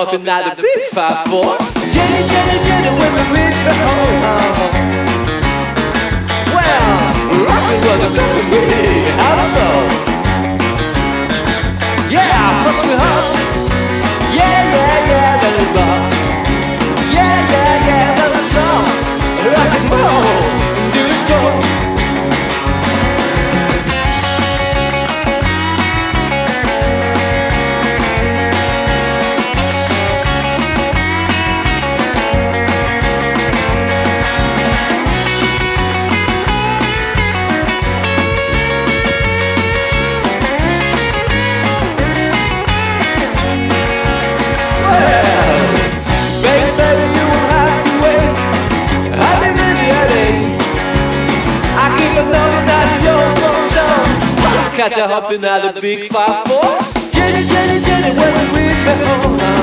hopping at the big 5-4. Jeannie, Jeannie, Jeannie, when we reach for home. Well, rockin' was a cookin' really, how to know. Yeah, first we hop. Yeah, yeah, yeah, then we rock. Yeah, yeah, yeah, then we slop. Rock and roll, do the stroll. Catch a hoppin' at the big 5-4. Jeannie, Jeannie, Jeannie, when we reach for home.